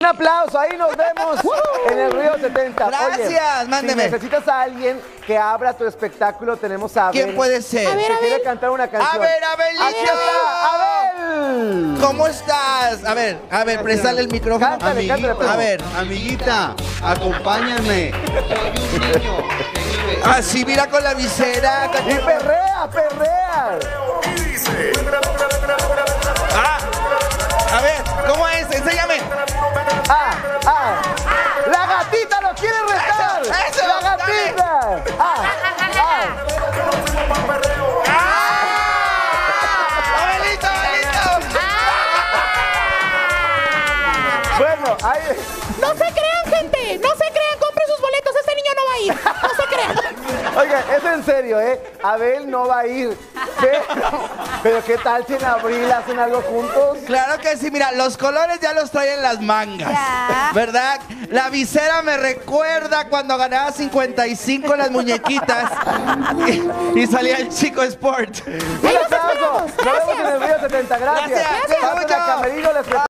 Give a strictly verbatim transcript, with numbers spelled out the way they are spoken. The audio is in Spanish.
Un aplauso, ahí nos vemos en el Río setenta. Gracias, Oye, mándeme. Si necesitas a alguien que abra tu espectáculo, tenemos a Abel. ¿Quién puede ser? A ver, Que a quiere ver. cantar una canción. A ver, Abelito. ¡Aquí está, Abel! ¿Cómo estás? A ver, a ver, préstale el micrófono. Cántale, cántale, Amiguito. A ver. Amiguita, acompáñame. Soy un niño que vive. Así, mira con la visera. Y perrea, perrea. Ah, a ver, ¿cómo es? Enséñame. Ah, ah. La gatita lo quiere retar. Eso, eso, La gatita. Ah, ah. ¡Abelito, Abelito! Bueno, ahí. No se crean, gente. No se crean. Compren sus boletos. Este niño no va a ir. No se crean. Oiga, es en serio, ¿eh? Abel no va a ir. Pero, pero ¿qué tal si en abril hacen algo juntos? Claro que sí, mira, los colores ya los traen en las mangas, Ya. ¿verdad? La visera me recuerda cuando ganaba cincuenta y cinco en las muñequitas y, y salía el chico Sport. Un aplauso. Nos vemos en el Río setenta. Gracias. Gracias. Pasen a Mucho. Camerino, les